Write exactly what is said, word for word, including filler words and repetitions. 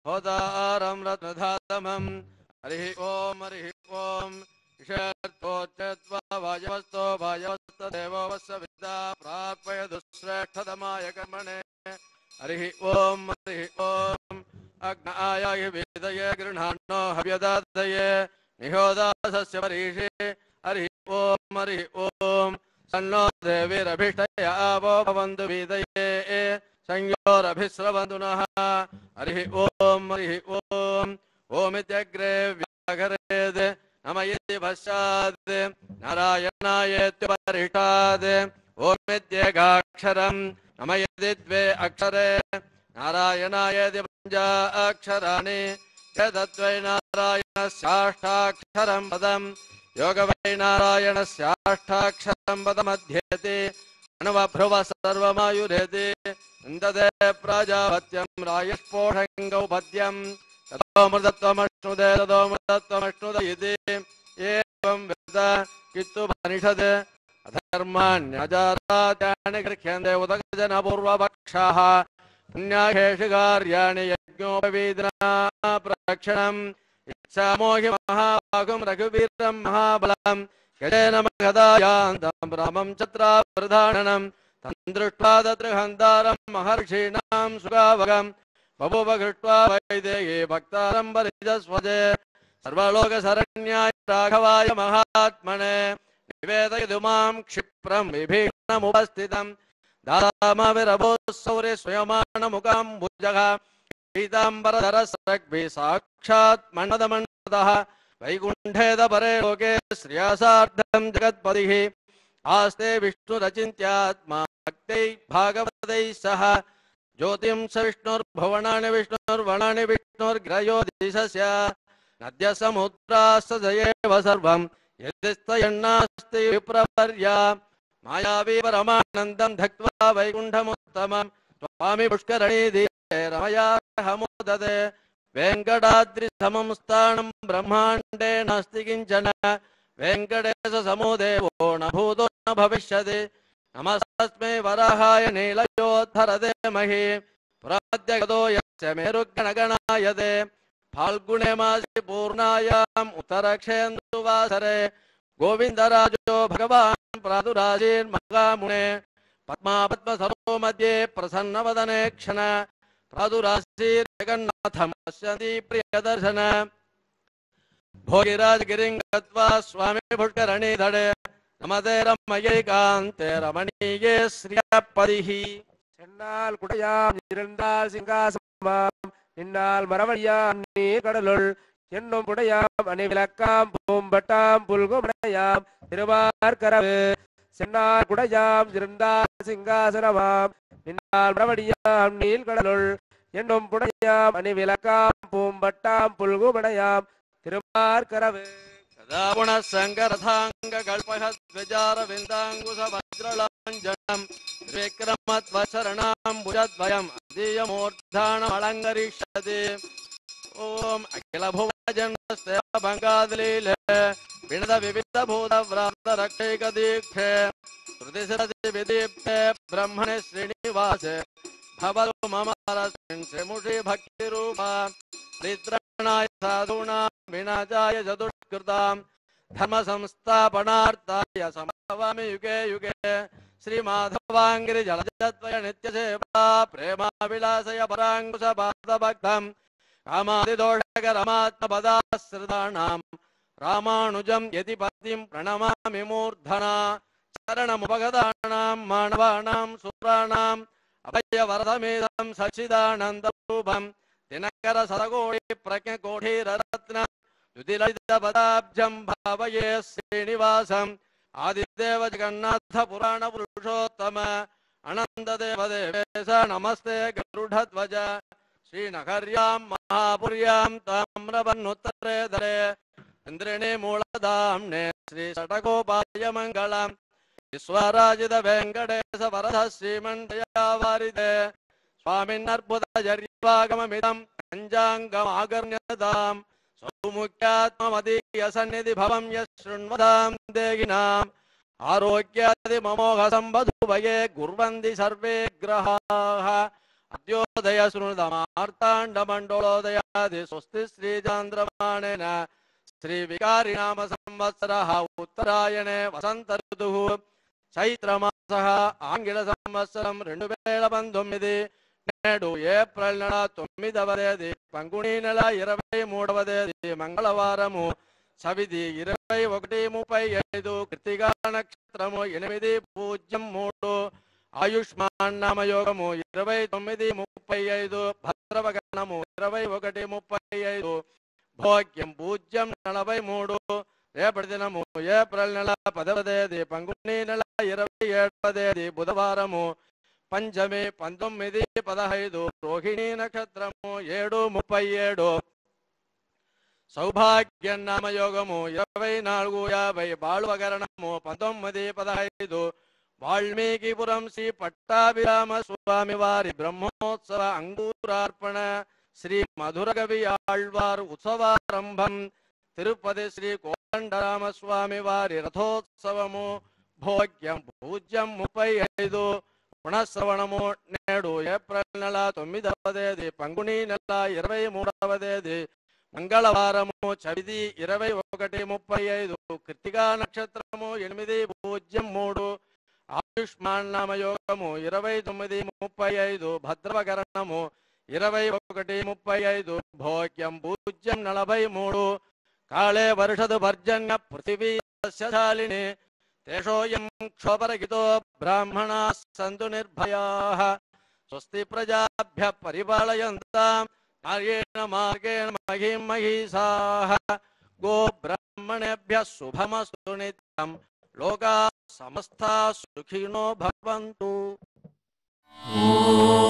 होतारं रत्नधातमं हरिः ओम हरिः ओम ईशर्तोच्चत्वा वायवस्तो वायवस्तदेवो वस्सविद्या प्राप्यदुश्रेष्ठतमाय कर्मणे हरिः ओम हरिः ओम अग्नाय वेदये गृह्णान्नो हव्यदादये निहोदासस्य परीषे हरिः ओम हरिः ओम सन्नो देवीरभिष्टया वो भवन्तु वेदये संयोरभिस्रवन्तु नः हरिः ओम हरिः ओम ओमित्यग्रे व्याघरेद् नम इति पश्चात् नारायणायेत्युपरिष्टात् ओमित्येकाक्षरम् नम इति द्वे अक्षरे नारायणायेति पञ्चाक्षराणि यद्वै नारायणस्याष्टाक्षरं पदम् योगवै नारायणस्याष्टाक्षरं पदमध्येति अनुवभ्रुव सर्वमायुरेति नन्दते प्राजापत्यं रायस्पोषङ्गौ पद्यं ततोऽमृतत्वमश्नुदे ततोऽमृतत्वमश्नुद इति एवं वेद कित्तुपनिषद् अधर्माण्यजारात्यानि गृह्यन्ते उदकजनपूर्वपक्षाः पुण्याहेषु कार्याणि यज्ञोपवीदना प्रदक्षिणम् इच्छामोहि महाबाहुं रघुवीरं महाबलं गजेन मगधायान्तं रामं छत्रावधारणं तं दृष्ट्वा तत्र हन्तारं महर्षीणां सुगावगं बभूव कृत्वा वैदेही भक्तारं परिजस्वजे सर्वलोकशरण्याय राघवाय महात्मने निवेदयितुमां क्षिप्रं विभीषणमुपस्थितं दारामविरभूः शौर्यस्वयमानमुखाम्बुजः पीताम्बरधरसरग्भिः साक्षात् मन्मथमन्मथः वैकुण्ठेद परे लोके श्रियासार्धं जगत्पतिः आस्ते विष्णुरचिन्त्यात्मा भक्तैः भागवतैः सह ज्योतिं स विष्णुर्भुवनानि विष्णुर्वणानि विष्णुर्ग्रयो दिशस्य नद्यः समुद्राश्च जयेव सर्वं यदिस्तयन्नास्ति विप्रवर्या मायावी परमानन्दं धक्त्वा वैकुण्ठमुत्तमं स्वामी पुष्करणीधीरे रमया हमोदते वेङ्कटाद्रिसमं स्थानं ब्रह्माण्डे नास्ति किञ्चन वेङ्कटेशसमो देवो न भूतो न भविष्यति नमस्तस्मै वराहाय नीलयोद्धरते महि पुराद्यगतो यस्य मेरुगणगणायते फाल्गुणे मासि पूर्णायाम् उत्तरक्षेन्दुवासरे गोविन्दराजो भगवान् प्रादुरासीन्महामुने पद्मापद्मसरो मध्ये प्रसन्नवदने क्षण प्रादुरासीर्जगन्नाथं पश्यन्ति प्रियदर्शन भोगिराजगिरिं गत्वा स्वामी पुष्करणीधरे नमते रमयैकान्ते रमणीये श्रियपतिः சென்னால் குடையாம் இருந்தால் சிங்காசமாம் நின்னால் மரவழியாம் நீர் கடலுள் என்னும் குடையாம் அணிவிளக்காம் பூம்பட்டாம் புல்குமடையாம் திருவார்கரவு சென்னால் குடையாம் இருந்தால் சிங்காசனமாம் நின்னால் மரவழியாம் நீர் கடலுள் என்னும் புடையாம் அணிவிளக்காம் பூம்பட்டாம் புல்குமடையாம் திருவார்கரவு கதாபுண சங்கரதாங்க கல்பக த்விஜார விந்தாங்குச வஜ்ரலாஞ்சனம் விக்ரமத்வசரணாம் புஜத்வயம் அதீயமூர்த்தானம் அலங்கரிஷ்யதி ஓம் அகில புவஜன்மஸ்தே பங்காதலீலே வினத விவித பூத விராத ரக்ஷைக தீக்ஷே ஸ்ருதிசரதி விதீப்தே பிரம்மணே ஸ்ரீனிவாசே भवतु मम रस्मिन् भक्ति रूपा परित्राणाय साधूनां विनाशाय चतुष्कृतां धर्म संस्थापनार्थाय समर्पयामि युगे युगे श्रीमाधवाङ्गिरिजलजद्वय नित्यसेवा प्रेमाविलासय पराङ्कुश पादभक्तं कामादिदोषकरमात्मपदाश्रितानां रामानुजं यदि पतिं प्रणमामि मूर्धना चरणमुपगतानां मानवानां सुराणां अभय वरदमेदं सच्चिदानन्दरूपं दिनकर सदकोटि प्रज्ञकोटिरत्न युतिललितपदाब्जं भावये श्रीनिवासम् आदिदेव जगन्नाथ पुराण पुरुषोत्तम अनन्तदेवदेवेश नमस्ते गरुडध्वज श्रीनगर्यां महापुर्यां ताम्रवन्नुत्तरे दरे इन्द्रिणी मूलधाम्ने श्रीषटकोपाय मङ्गलम् विश्वराजित वेङ्कटेश वरद श्रीमण्डयावारिदे स्वामिन्नर्बुदजर्यवागममिदं पञ्चाङ्गमागर्ण्यतां सौमुख्यात्ममदीयसन्निधि भवं यः शृण्वतां देहिनाम् आरोग्यादि ममोघ सम्बधुभये कुर्वन्ति सर्वे ग्रहाः అద్యోదయ శృణుదమార్తాండమండోదయాది స్వస్తి శ్రీచాంద్రమాణేన శ్రీ వికారి నామ సంవత్సరః ఉత్తరాయణే వసంత ఋతుః చైత్రమాసః ఆంగ్ల సంవత్సరం రెండు వేల పంతొమ్మిది నేడు ఏప్రిల్ నెల తొమ్మిదవ తేదీ పంగుణి నెల ఇరవై మూడవ తేదీ మంగళవారము సవిధి ఇరవై ఒకటి ముప్పై ఐదు కృతికా నక్షత్రము ఎనిమిది పూజ్యం మూడు ఆయుష్మాన్ నామయోగము ఇరవై తొమ్మిది ముప్పై ఐదు భద్రవగణము ఇరవై ఒకటి ముప్పై ఐదు భోగ్యం పూజ్యం నలభై మూడు రేపటి దినము ఏప్రిల్ నెల పదవ తేదీ పంగుణి నెల ఇరవై ఏడవ తేదీ బుధవారము పంచమి పంతొమ్మిది పదహైదు రోహిణీ నక్షత్రము ఏడు ముప్పై ఏడు సౌభాగ్యం నామయోగము ఇరవై నాలుగు యాభై బాళువగరణము పంతొమ్మిది పదహైదు వాల్మీకిపురం శ్రీ పట్టాభిరామ స్వామి వారి బ్రహ్మోత్సవ అంగూరార్పణ శ్రీ మధురకవి ఆళ్వారు ఉత్సవారంభం తిరుపతి శ్రీ కోదండరామస్వామి వారి రథోత్సవము భోగ్యం పూజ్యం ముప్పై ఐదు పునఃశ్రవణము నేడు ఏప్రిల్ నెల తొమ్మిదవ తేదీ పంగుణి నెల ఇరవై మూడవ తేదీ మంగళవారము చవితి ఇరవై ఒకటి ముప్పై ఐదు కృతికా నక్షత్రము ఎనిమిది పూజ్యం మూడు ఆయుష్మాన్ నామయోగము ఇరవై తొమ్మిది ముప్పై ఐదు భద్రవకరణము ఇరవై ఒకటి ముప్పై ఐదు భోగ్యం పూజ్యం నలభై మూడు కాళే వర్షదు పర్జన్య పృథివీ సస్యశాలిని తేషోయం క్షోపరగితో బ్రాహ్మణా సంతు నిర్భయాః స్వస్తి ప్రజాభ్యః పరిపాలయంతాం కార్యేణ మార్గేణ మహిం మహీసాః గో బ్రాహ్మణేభ్యः శుభమస్తు నిత్యం లోకాः సమస్తాः సుఖినో భవంతు.